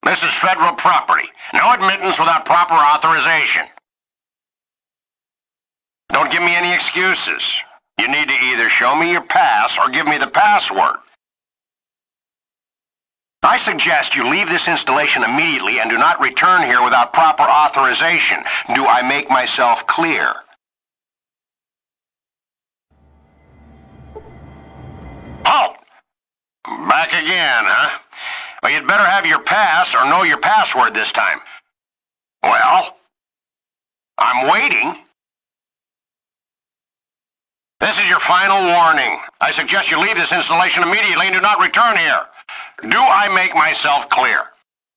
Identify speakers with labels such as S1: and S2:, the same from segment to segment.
S1: This is federal property. No admittance without proper authorization. Don't give me any excuses. You need to either show me your pass or give me the password. I suggest you leave this installation immediately and do not return here without proper authorization. Do I make myself clear? Halt! Back again, huh? Well, you'd better have your pass or know your password this time. Well, I'm waiting. This is your final warning. I suggest you leave this installation immediately and do not return here. Do I make myself clear?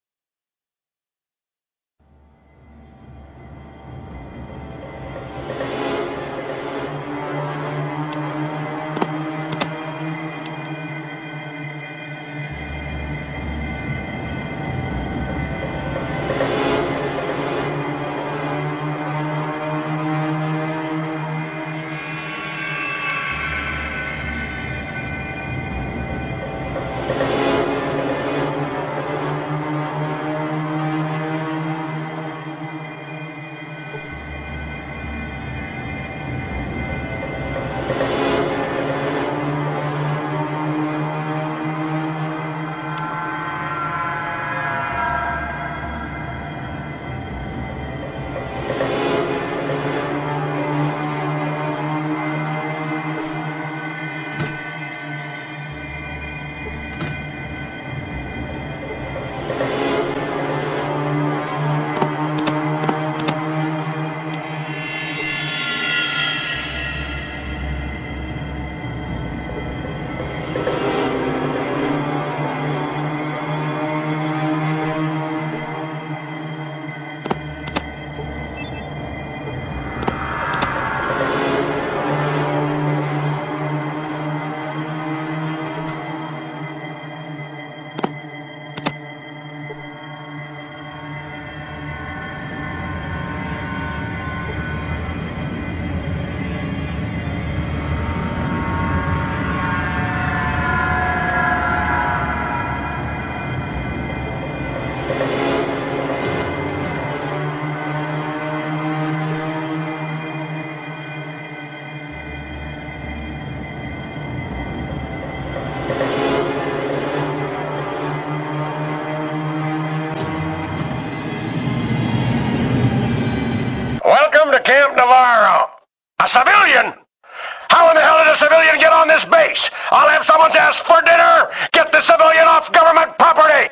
S1: Camp Navarro. A civilian? How in the hell did a civilian get on this base? I'll have someone's ass for dinner! Get the civilian off government property!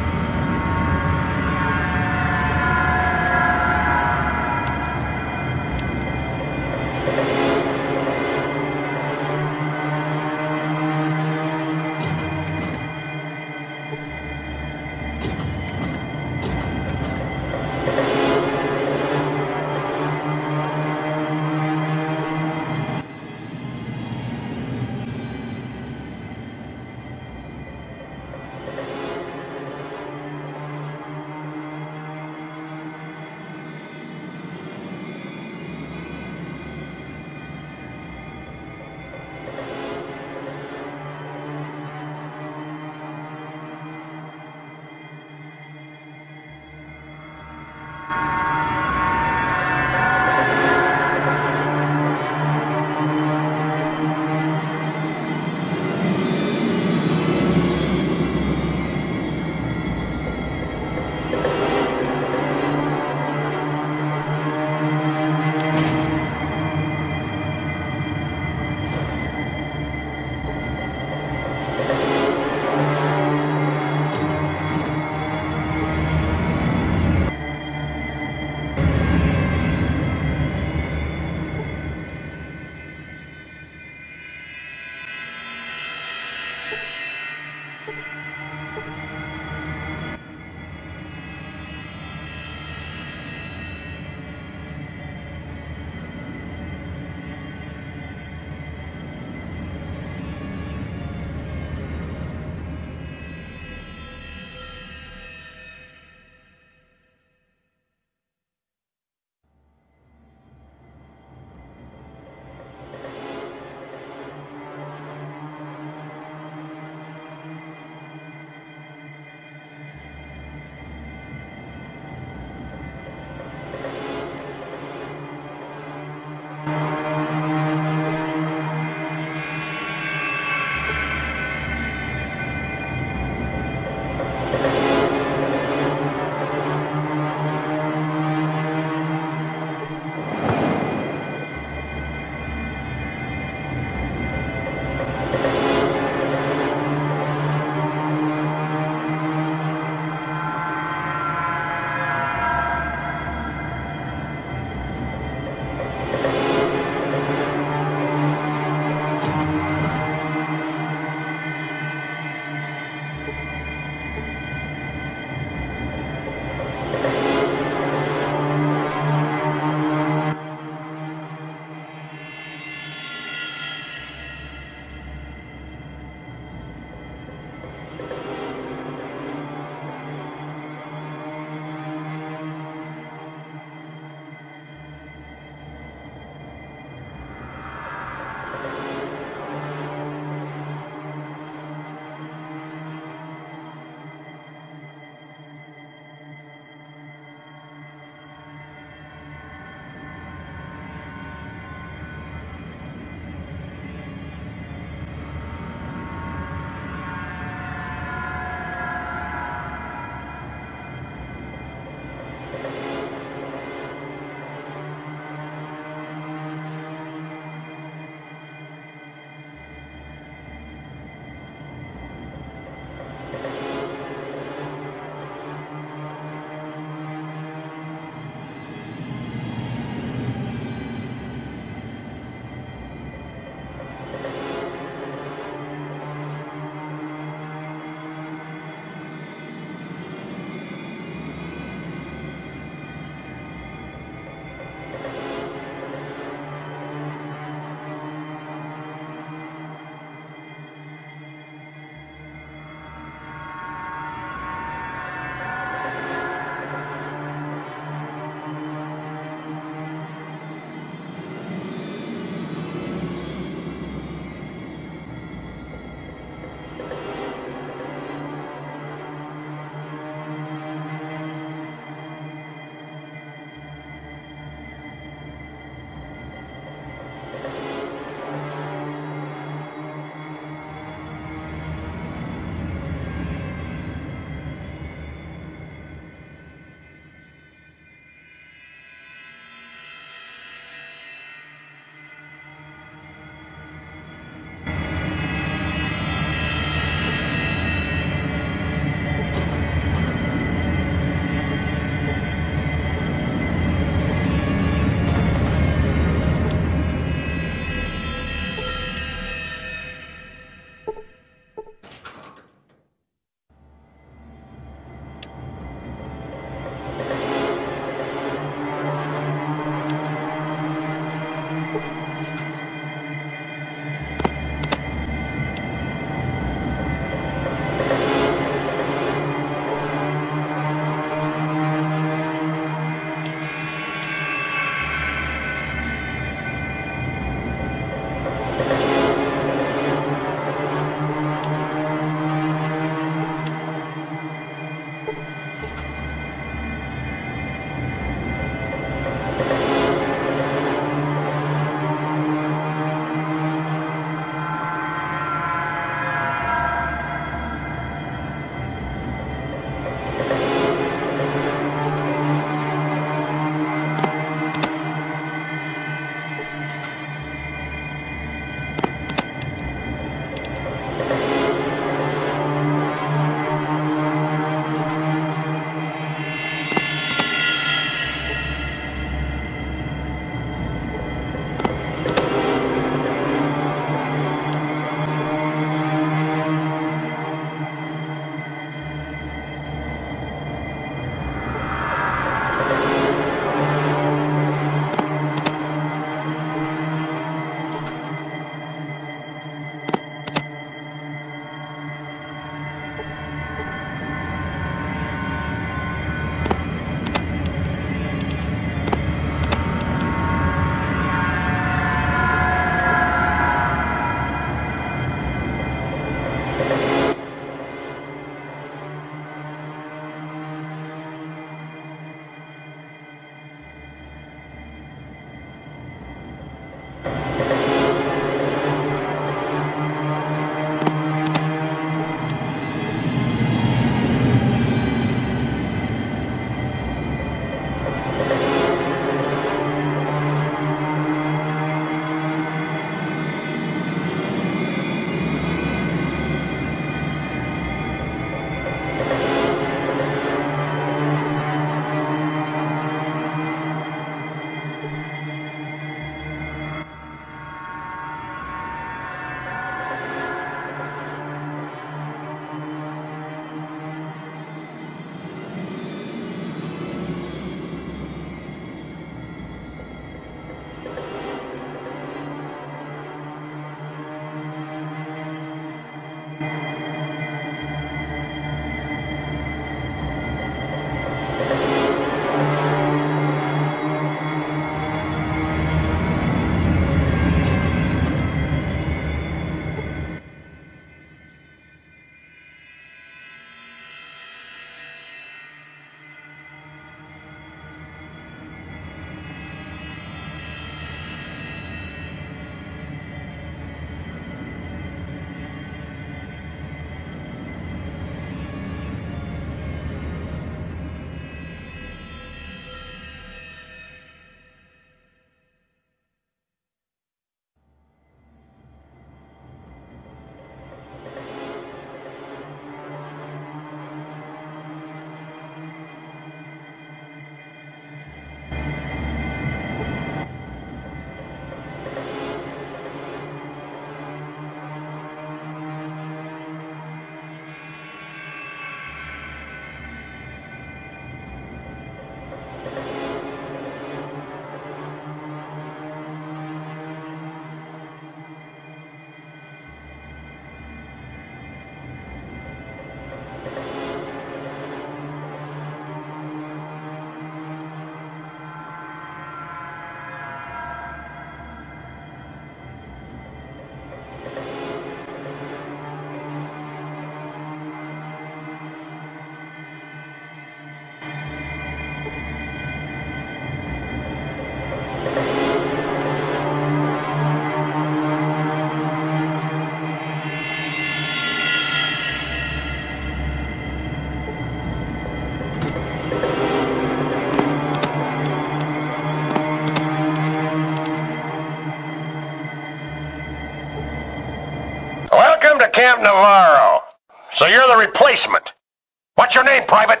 S1: Camp Navarro. So you're the replacement. What's your name, Private?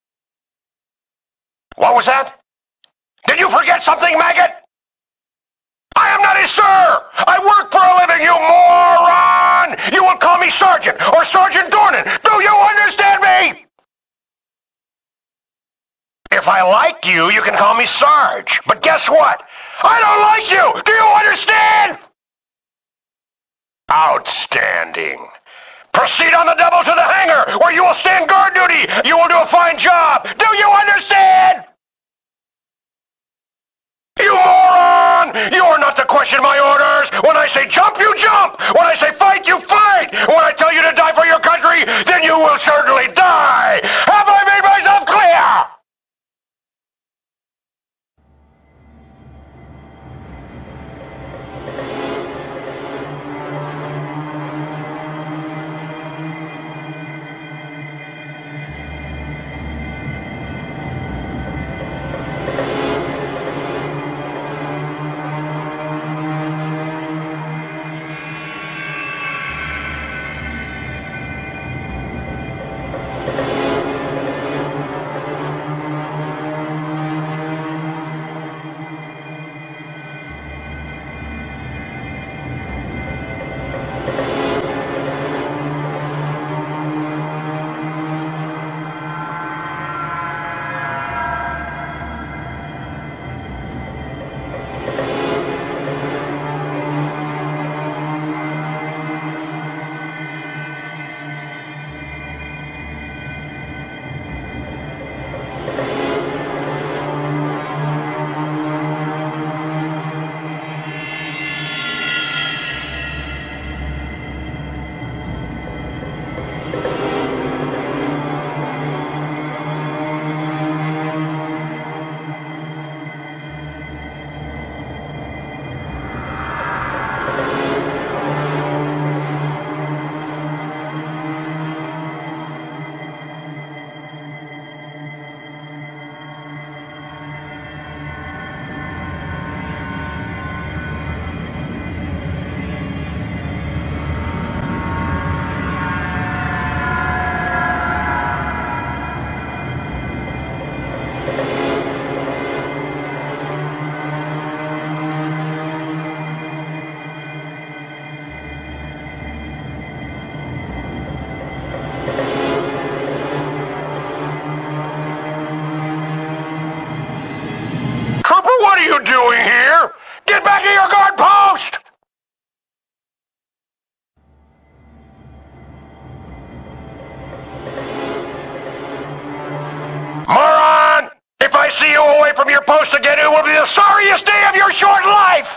S1: What was that? Did you forget something, maggot? I am not a sir! I work for a living, you moron! You will call me Sergeant, or Sergeant Dornan! Do you understand me? If I like you, you can call me Sarge. But guess what? I don't like you! Do you understand? Outstanding. Proceed on the double to the hangar, where you will stand guard duty! You will do a fine job! Do you understand? You moron! You are not to question my orders! When I say jump, you jump! When I say fight, you fight! When I tell you to die for your country, then you will certainly die! Have I made myself clear? What are you doing here? Get back to your guard post! Moron! If I see you away from your post again, it will be the sorriest day of your short life!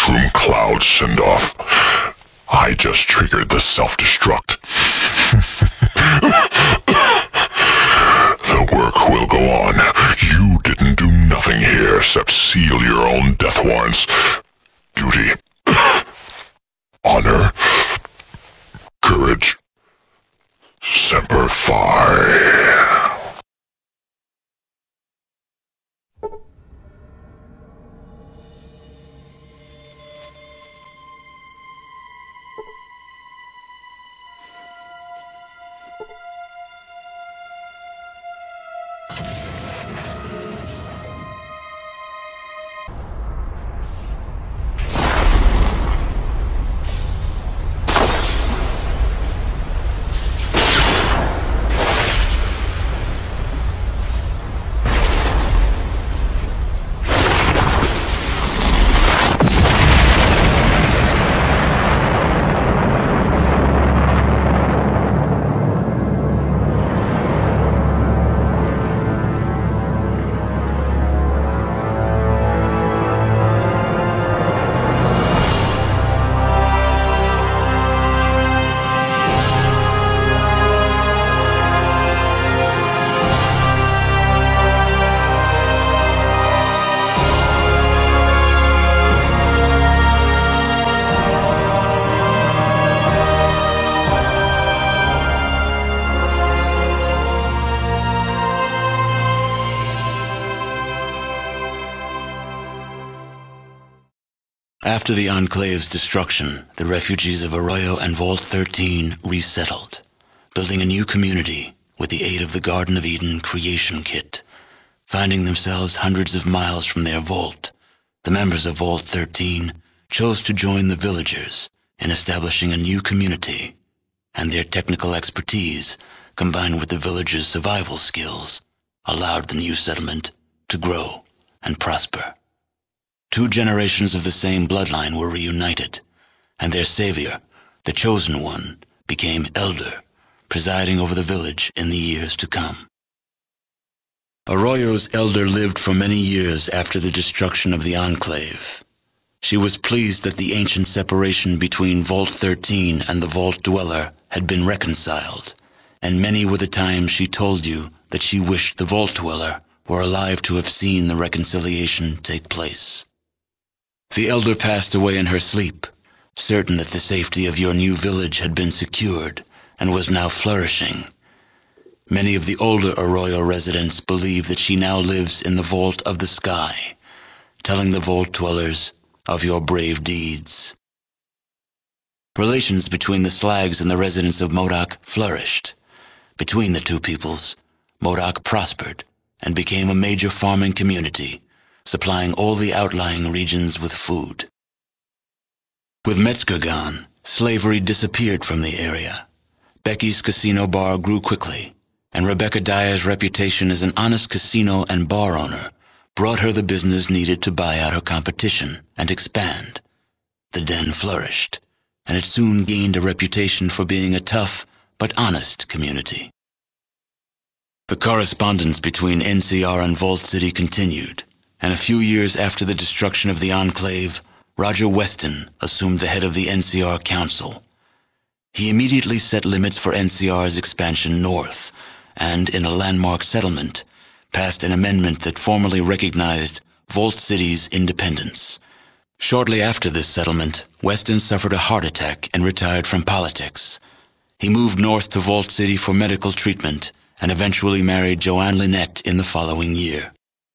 S1: mushroom cloud send-off. I just triggered the self-destruct. The work will go on. You didn't do nothing here except seal your own death warrants. Duty. Honor. Courage. Semper Fi.
S2: After the Enclave's destruction, the refugees of Arroyo and Vault 13 resettled, building a new community with the aid of the Garden of Eden creation kit. Finding themselves hundreds of miles from their vault, the members of Vault 13 chose to join the villagers in establishing a new community, and their technical expertise, combined with the villagers' survival skills, allowed the new settlement to grow and prosper. 2 generations of the same bloodline were reunited, and their savior, the Chosen One, became Elder, presiding over the village in the years to come. Arroyo's Elder lived for many years after the destruction of the Enclave. She was pleased that the ancient separation between Vault 13 and the Vault Dweller had been reconciled, and many were the times she told you that she wished the Vault Dweller were alive to have seen the reconciliation take place. The Elder passed away in her sleep, certain that the safety of your new village had been secured and was now flourishing. Many of the older Arroyo residents believe that she now lives in the Vault of the Sky, telling the Vault Dwellers of your brave deeds. Relations between the Slags and the residents of Modoc flourished. Between the two peoples, Modoc prospered and became a major farming community, supplying all the outlying regions with food. With Metzger gone, slavery disappeared from the area. Becky's casino bar grew quickly, and Rebecca Dyer's reputation as an honest casino and bar owner brought her the business needed to buy out her competition and expand. The den flourished, and it soon gained a reputation for being a tough but honest community. The correspondence between NCR and Vault City continued, and a few years after the destruction of the Enclave, Roger Weston assumed the head of the NCR Council. He immediately set limits for NCR's expansion north, and in a landmark settlement, passed an amendment that formally recognized Vault City's independence. Shortly after this settlement, Weston suffered a heart attack and retired from politics. He moved north to Vault City for medical treatment and eventually married Joanne Lynette in the following year.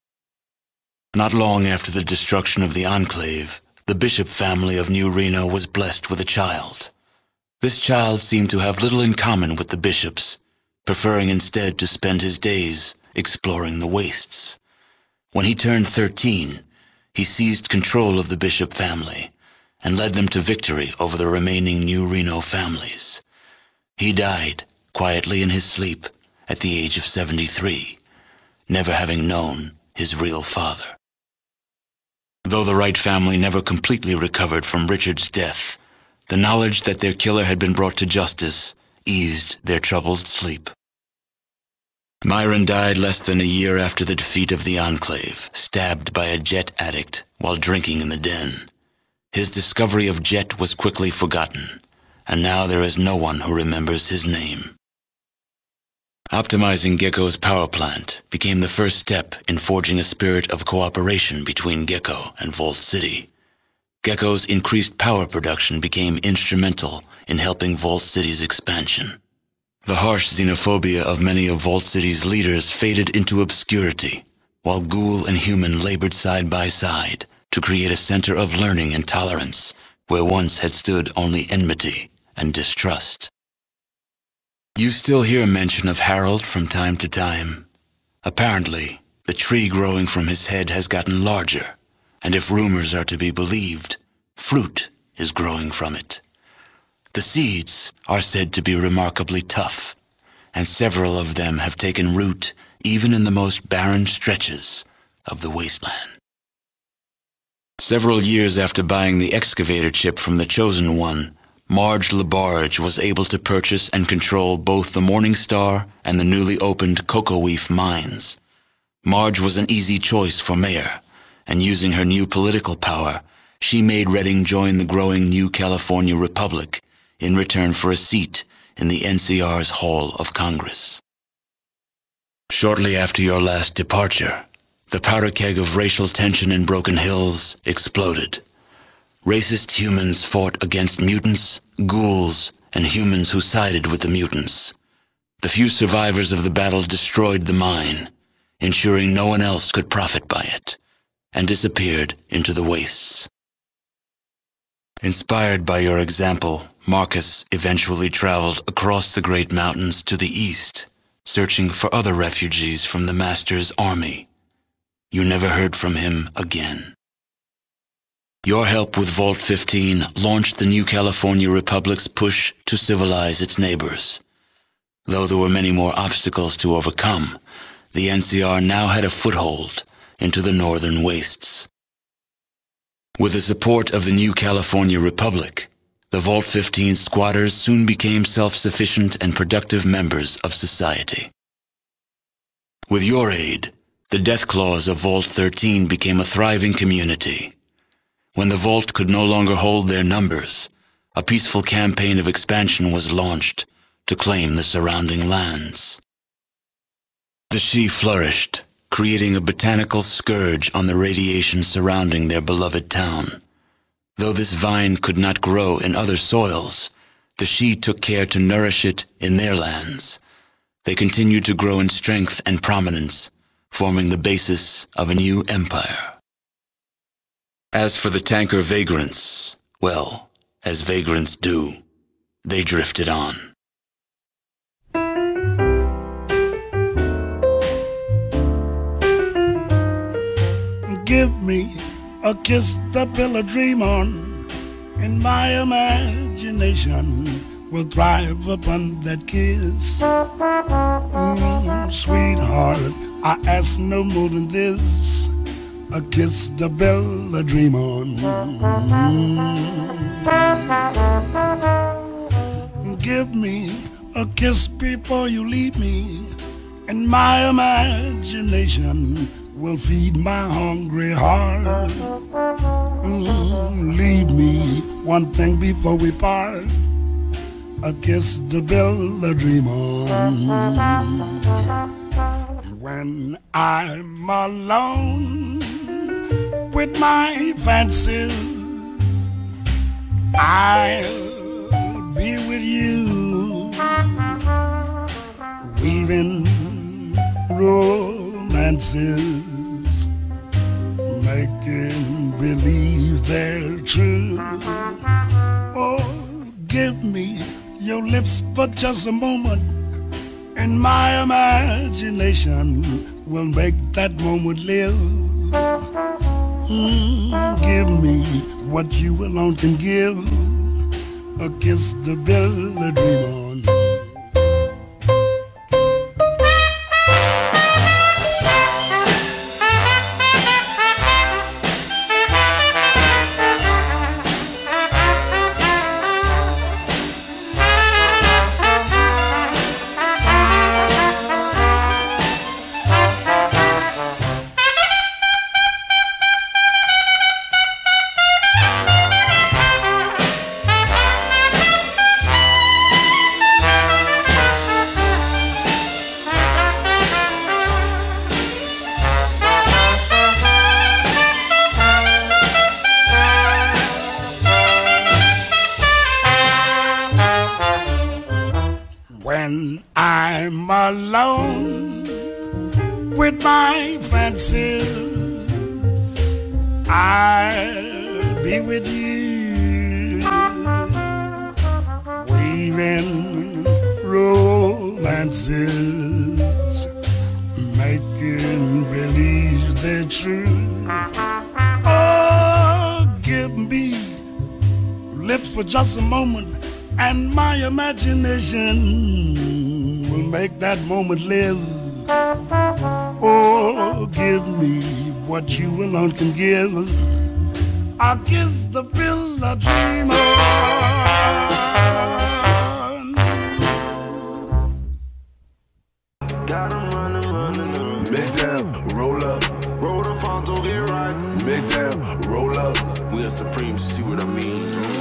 S2: Not long after the destruction of the Enclave, the Bishop family of New Reno was blessed with a child. This child seemed to have little in common with the Bishops, preferring instead to spend his days exploring the wastes. When he turned 13, he seized control of the Bishop family and led them to victory over the remaining New Reno families. He died quietly in his sleep at the age of 73, never having known his real father. Though the Wright family never completely recovered from Richard's death, the knowledge that their killer had been brought to justice eased their troubled sleep. Myron died less than a year after the defeat of the Enclave, stabbed by a jet addict while drinking in the den. His discovery of Jet was quickly forgotten, and now there is no one who remembers his name. Optimizing Gecko's power plant became the first step in forging a spirit of cooperation between Gecko and Vault City. Gecko's increased power production became instrumental in helping Vault City's expansion. The harsh xenophobia of many of Vault City's leaders faded into obscurity, while Ghoul and Human labored side by side to create a center of learning and tolerance where once had stood only enmity and distrust. You still hear mention of Harold from time to time. Apparently, the tree growing from his head has gotten larger, and if rumors are to be believed, fruit is growing from it. The seeds are said to be remarkably tough, and several of them have taken root even in the most barren stretches of the wasteland. Several years after buying the excavator chip from the Chosen One, Marge LaBarge was able to purchase and control both the Morning Star and the newly opened Cocoweef mines. Marge was an easy choice for mayor, and using her new political power, she made Redding join the growing New California Republic in return for a seat in the NCR's Hall of Congress. Shortly after your last departure, the powder keg of racial tension in Broken Hills exploded. Racist humans fought against mutants, ghouls, and humans who sided with the mutants. The few survivors of the battle destroyed the mine, ensuring no one else could profit by it, and disappeared into the wastes. Inspired by your example, Marcus eventually traveled across the Great Mountains to the east, searching for other refugees from the Master's army. You never heard from him again. Your help with Vault 15 launched the New California Republic's push to civilize its neighbors. Though there were many more obstacles to overcome, the NCR now had a foothold into the northern wastes. With the support of the New California Republic, the Vault 15 squatters soon became self-sufficient and productive members of society. With your aid, the Deathclaws of Vault 13 became a thriving community. When the Vault could no longer hold their numbers, a peaceful campaign of expansion was launched to claim the surrounding lands. The Sidhe flourished, creating a botanical scourge on the radiation surrounding their beloved town. Though this vine could not grow in other soils, the Sidhe took care to nourish it in their lands. They continued to grow in strength and prominence, forming the basis of a new empire. As for the tanker vagrants, well, as vagrants do, they drifted on.
S3: Give me a kiss to build a dream on, and my imagination will thrive upon that kiss. Sweetheart, I ask no more than this, a kiss to build a dream on. Give me a kiss before you leave me, and my imagination will feed my hungry heart. Leave me one thing before we part, a kiss to build a dream on. When I'm alone with my fancies, I'll be with you, weaving romances, making believe they're true. Oh, give me your lips for just a moment, and my imagination will make that moment live. Give me what you alone can give, a kiss to build a dream on. with my fancies, I'll be with you, weaving romances, making believe they're true. Oh, give me lips for just a moment, and my imagination will make that moment live. Oh, give me what you alone can give. I'll kiss the pill I dream on.
S4: Got 'em running, running up.
S5: Make them roll up.
S4: Roll the Fonto, get right.
S5: Make them roll up.
S4: We are supreme, see what I mean?